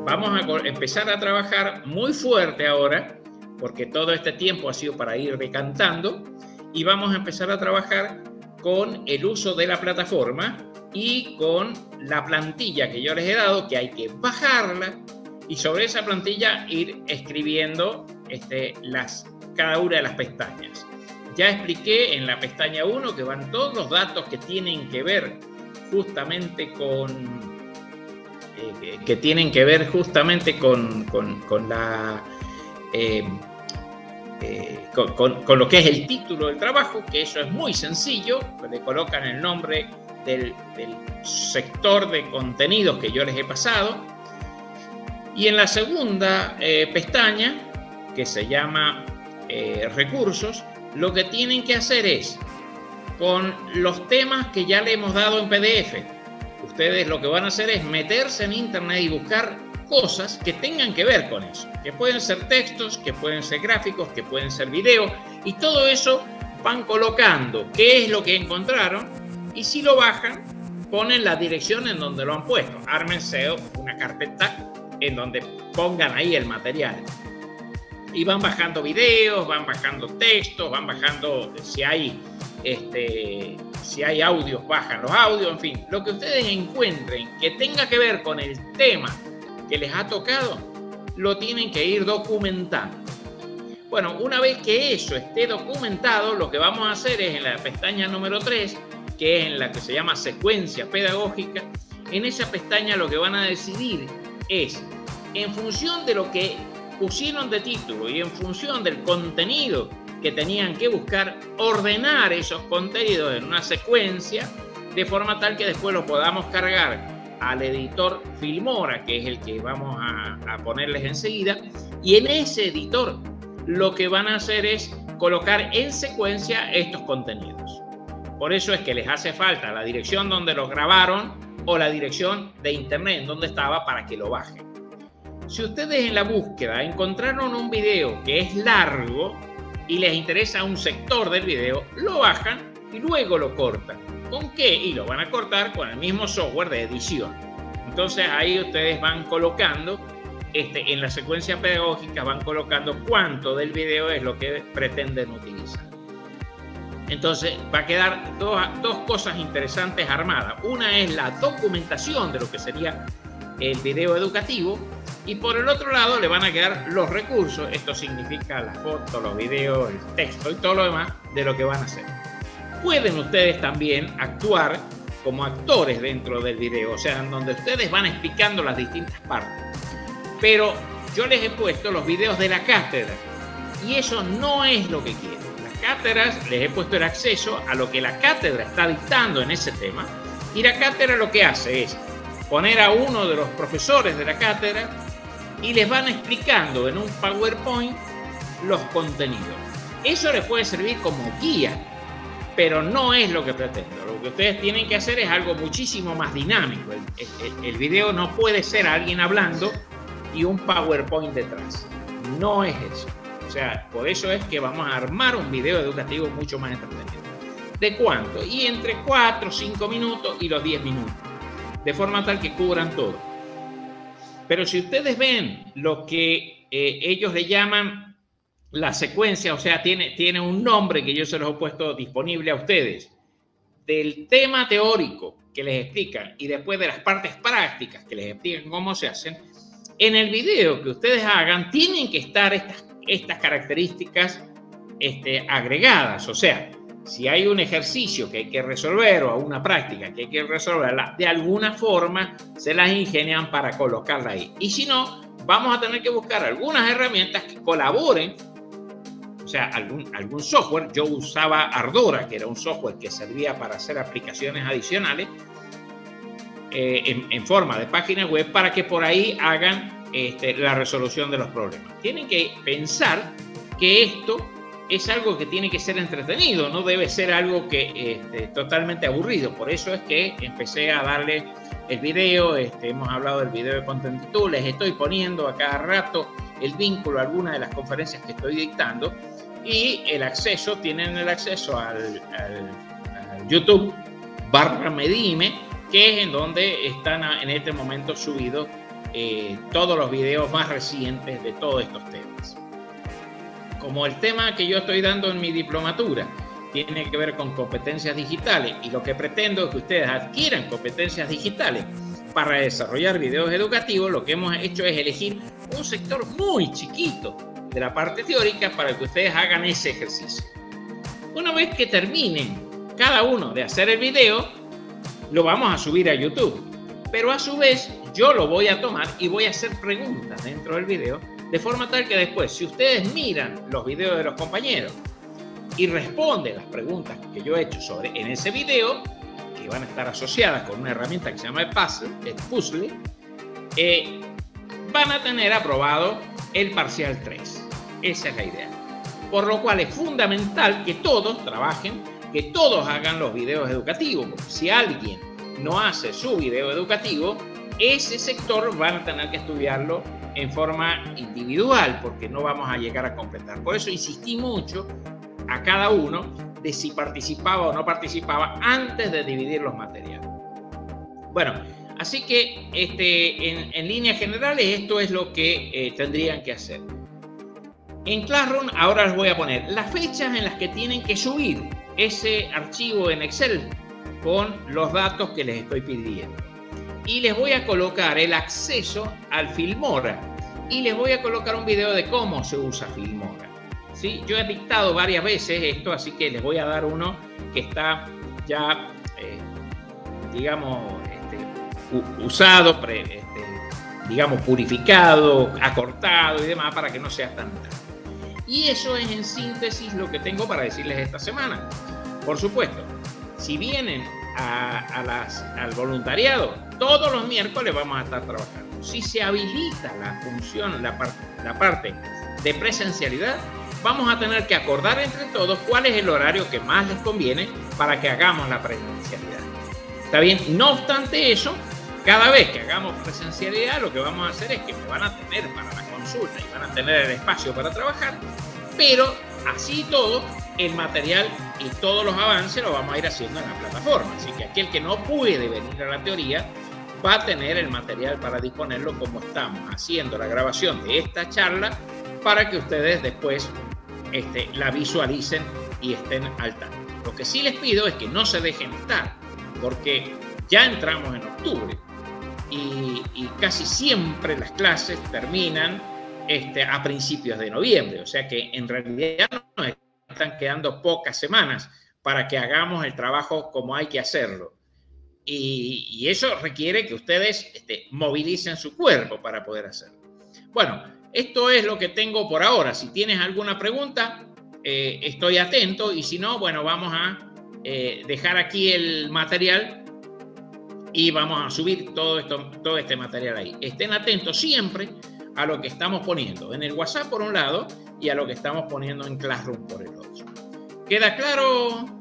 vamos a empezar a trabajar muy fuerte ahora, porque todo este tiempo ha sido para ir decantando, y vamos a empezar a trabajar con el uso de la plataforma y con la plantilla que yo les he dado, que hay que bajarla, y sobre esa plantilla ir escribiendo cada una de las pestañas. Ya expliqué en la pestaña 1 que van todos los datos que tienen que ver justamente con lo que es el título del trabajo, que eso es muy sencillo. Le colocan el nombre del sector de contenidos que yo les he pasado. Y en la segunda pestaña, que se llama recursos, lo que tienen que hacer es, con los temas que ya le hemos dado en PDF, ustedes lo que van a hacer es meterse en internet y buscar cosas que tengan que ver con eso, que pueden ser textos, que pueden ser gráficos, que pueden ser videos, y todo eso van colocando qué es lo que encontraron, y si lo bajan, ponen la dirección en donde lo han puesto. Ármense una carpeta en donde pongan ahí el material. Y van bajando videos, van bajando textos, van bajando, si hay audios, bajan los audios, en fin. Lo que ustedes encuentren que tenga que ver con el tema que les ha tocado, lo tienen que ir documentando. Bueno, una vez que eso esté documentado, lo que vamos a hacer es en la pestaña número 3, que es en la que se llama secuencia pedagógica. En esa pestaña lo que van a decidir es, en función de lo que pusieron de título y en función del contenido que tenían que buscar, ordenar esos contenidos en una secuencia de forma tal que después lo podamos cargar al editor Filmora, que es el que vamos a ponerles enseguida, y en ese editor lo que van a hacer es colocar en secuencia estos contenidos. Por eso es que les hace falta la dirección donde los grabaron o la dirección de internet en donde estaba para que lo bajen. Si ustedes en la búsqueda encontraron un video que es largo y les interesa un sector del video, lo bajan y luego lo cortan. ¿Con qué? Y lo van a cortar con el mismo software de edición. Entonces ahí ustedes van colocando, en la secuencia pedagógica van colocando cuánto del video es lo que pretenden utilizar. Entonces va a quedar dos cosas interesantes armadas. Una es la documentación de lo que sería el video educativo, y por el otro lado le van a quedar los recursos. Esto significa las fotos, los videos, el texto y todo lo demás de lo que van a hacer. Pueden ustedes también actuar como actores dentro del video, o sea, en donde ustedes van explicando las distintas partes. Pero yo les he puesto los videos de la cátedra y eso no es lo que quiero. Las cátedras, les he puesto el acceso a lo que la cátedra está dictando en ese tema, y la cátedra lo que hace es poner a uno de los profesores de la cátedra y les van explicando en un PowerPoint los contenidos. Eso les puede servir como guía, pero no es lo que pretendo. Lo que ustedes tienen que hacer es algo muchísimo más dinámico. El video no puede ser alguien hablando y un PowerPoint detrás. No es eso. O sea, por eso es que vamos a armar un video educativo mucho más entretenido. ¿De cuánto? Y entre 4, 5 minutos y los 10 minutos. De forma tal que cubran todo. Pero si ustedes ven lo que ellos le llaman la secuencia, o sea, tiene un nombre que yo se los he puesto disponible a ustedes, del tema teórico que les explican y después de las partes prácticas que les explican cómo se hacen, en el video que ustedes hagan tienen que estar estas características agregadas. O sea, si hay un ejercicio que hay que resolver o una práctica que hay que resolverla, de alguna forma se las ingenian para colocarla ahí. Y si no, vamos a tener que buscar algunas herramientas que colaboren, o sea, algún software. Yo usaba Ardora, que era un software que servía para hacer aplicaciones adicionales en forma de página web, para que por ahí hagan la resolución de los problemas. Tienen que pensar que esto es algo que tiene que ser entretenido, no debe ser algo que totalmente aburrido. Por eso es que empecé a darle el video. Hemos hablado del video de Content Tool, les estoy poniendo a cada rato el vínculo a alguna de las conferencias que estoy dictando, y el acceso, tienen el acceso al YouTube /Medime, que es en donde están en este momento subidos todos los videos más recientes de todos estos temas. Como el tema que yo estoy dando en mi diplomatura tiene que ver con competencias digitales y lo que pretendo es que ustedes adquieran competencias digitales para desarrollar videos educativos, lo que hemos hecho es elegir un sector muy chiquito de la parte teórica para que ustedes hagan ese ejercicio. Una vez que terminen cada uno de hacer el video, lo vamos a subir a YouTube, pero a su vez yo lo voy a tomar y voy a hacer preguntas dentro del video, de forma tal que después, si ustedes miran los videos de los compañeros y responden las preguntas que yo he hecho en ese video, que van a estar asociadas con una herramienta que se llama el puzzle, van a tener aprobado el parcial 3. Esa es la idea. Por lo cual es fundamental que todos trabajen, que todos hagan los videos educativos, porque si alguien no hace su video educativo, ese sector van a tener que estudiarlo en forma individual, porque no vamos a llegar a completar. Por eso insistí mucho a cada uno de si participaba o no participaba antes de dividir los materiales. Bueno, así que en líneas generales esto es lo que tendrían que hacer. En Classroom ahora les voy a poner las fechas en las que tienen que subir ese archivo en Excel con los datos que les estoy pidiendo. Y les voy a colocar el acceso al Filmora y les voy a colocar un video de cómo se usa Filmora. ¿Sí? Yo he dictado varias veces esto, así que les voy a dar uno que está ya, digamos, usado, digamos, purificado, acortado y demás para que no sea tan tarde. Y eso es en síntesis lo que tengo para decirles esta semana. Por supuesto, si vienen al voluntariado, todos los miércoles vamos a estar trabajando. Si se habilita la función, la parte de presencialidad, vamos a tener que acordar entre todos cuál es el horario que más les conviene para que hagamos la presencialidad. ¿Está bien? No obstante eso, cada vez que hagamos presencialidad, lo que vamos a hacer es que me van a tener para la consulta y van a tener el espacio para trabajar, pero así todo, el material y todos los avances los vamos a ir haciendo en la plataforma. Así que aquel que no puede venir a la teoría va a tener el material para disponerlo, como estamos haciendo la grabación de esta charla, para que ustedes después la visualicen y estén al tanto. Lo que sí les pido es que no se dejen estar, porque ya entramos en octubre y casi siempre las clases terminan a principios de noviembre, o sea que en realidad nos están quedando pocas semanas para que hagamos el trabajo como hay que hacerlo. Y eso requiere que ustedes movilicen su cuerpo para poder hacerlo. Bueno, esto es lo que tengo por ahora. Si tienes alguna pregunta, estoy atento, y si no, bueno, vamos a dejar aquí el material y vamos a subir todo este material ahí. Estén atentos siempre a lo que estamos poniendo en el WhatsApp por un lado y a lo que estamos poniendo en Classroom por el otro. ¿Queda claro?